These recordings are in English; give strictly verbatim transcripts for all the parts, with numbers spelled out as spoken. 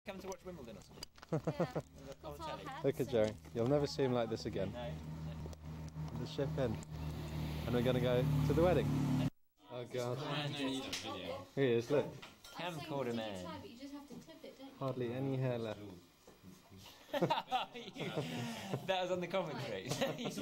Come to watch Wimbledon or something. Yeah. On the telly. Look at Jerry. You'll never see him like this again. No. The ship in. And we're going to go to the wedding. Oh God. Here he is, look. Camcorder man. But you just have to clip it, don't you? Hardly any hair left. That was on the commentary.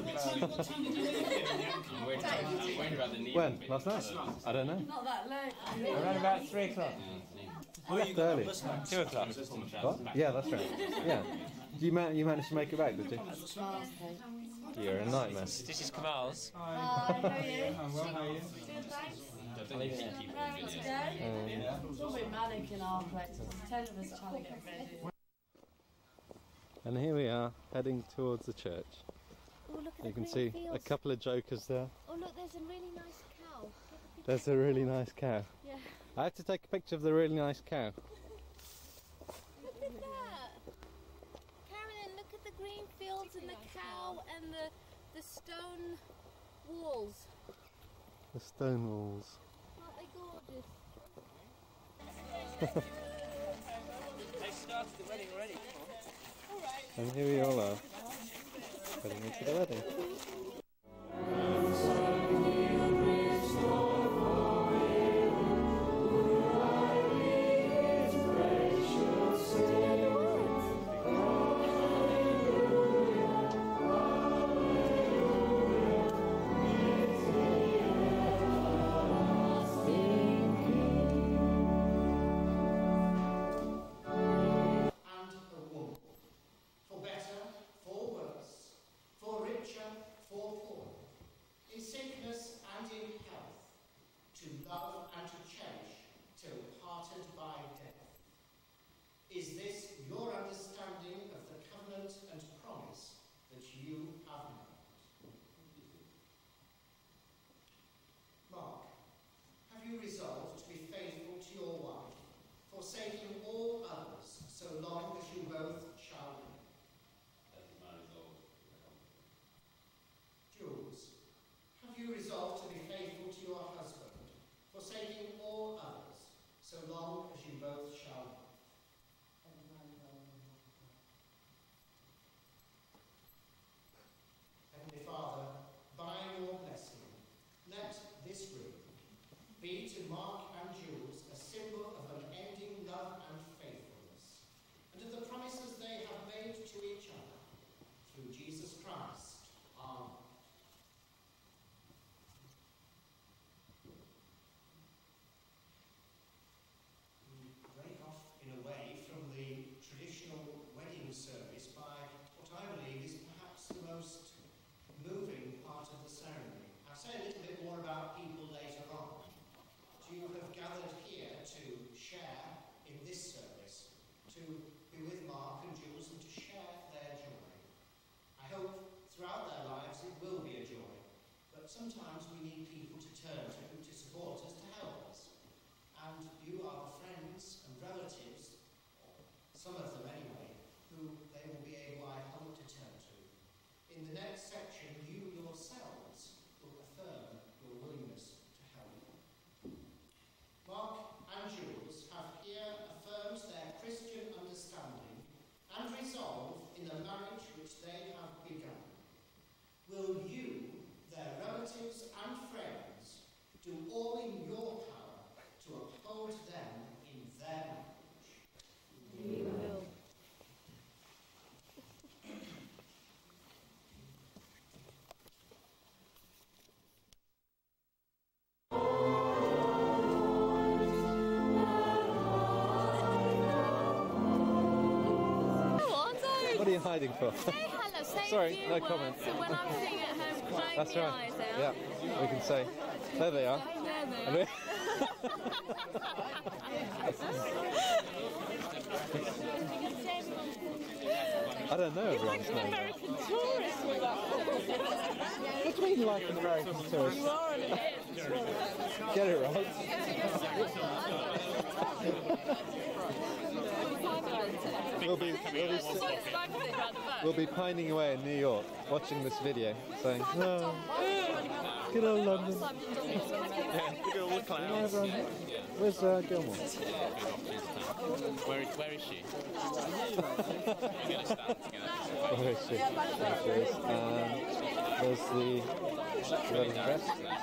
When? Last night? I don't know. Not that late. Around about three o'clock. We left early. Two o'clock. What? Yeah, that's right. Yeah. You, ma you managed to make it back, did you? You're a nightmare. This is Kamal's. Hi, how are you? Well, how are you? Good, thanks. I'll leave it there. Ready to go? It's all been manic in our place. There's ten of us trying to get ready. And here we are, heading towards the church. Oh, look at You the can green see fields. a couple of jokers there. Oh, look, there's a really nice cow. There's a really nice cow. Yeah. I have to take a picture of the really nice cow. Look at that. Carolyn, look at the green fields and the cow and the, the stone walls. The stone walls. Aren't they gorgeous? They started the wedding already. And here we all are, heading into the wedding. Is this your understanding of the covenant and promise that you have made? Mark, have you resolved to be faithful to your wife, forsaking all others, so long as you both shall live? That is my resolve. Jules, have you resolved to be faithful to your husband, forsaking all others, so long as you both shall live? Heavenly Father, by your blessing, let this ring be to Mark and Jules a symbol of unending love and faithfulness, and of the promises they have made to each other, through Jesus Christ, Amen. We break off in a way from the traditional wedding service by what I believe is perhaps the most moving part of the ceremony. I'll say a little bit more about people later on. But you have gathered here to share in this service, to be with Mark and Jules and to share their joy. I hope throughout their lives it will be a joy, but sometimes we need people to turn to, to support us, to help us. And you are the friends and relatives, some of them anyway, who they will be able, I hope, to turn to. In the next section, you yourselves will affirm your willingness to help. Mark and Jules have here affirmed their Christian understanding and resolve in the marriage which they have begun. Will you, their relatives and friends, do all in your power to uphold them in their marriage? We will. What are you hiding for? Say hello, say Sorry, a few no words, comment. so when I'm sitting at home crying That's my right. eyes out. Yeah, we can say, there they are. There they are. I don't know everyone's name. American tourist with us. What do you mean like an American tourist? You are an idiot. Get it right. We'll be, we'll, be, we'll be pining away in New York, watching this video, saying, oh, good old London. Yeah, good old clowns. Everyone. Where's uh, Gilmore? Where, where is she? We're going to stand together. Where is she? There she is. And there's the wedding dress.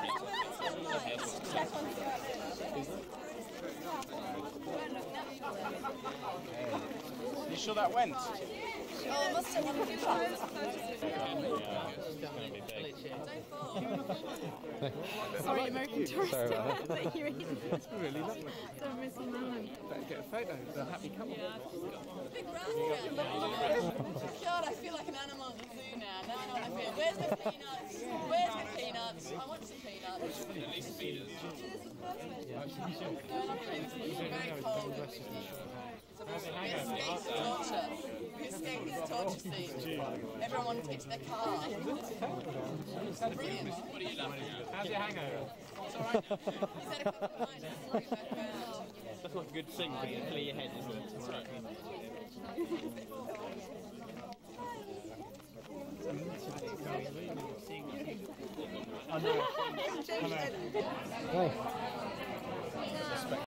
You sure that went? Oh, must have one times. Sorry, American tourist. Sorry about that. Thank you. It's really lovely. So miss a man. Better get a photo. It's a happy couple. Big God, I feel like an animal at the zoo now. Now I know what I feel. Where's my peanuts? Where's my peanuts? I want some peanuts. At least feed us. No, not really. It's very cold. Escape torture. We escape this torture scene. Everyone wanted to get to their car. Brilliant. What are you laughing at? How's your hangover? It's alright. You said a couple of lines. Sorry, background. That's not a good thing to clear your head, isn't it? That's right. I know. I know. Hey.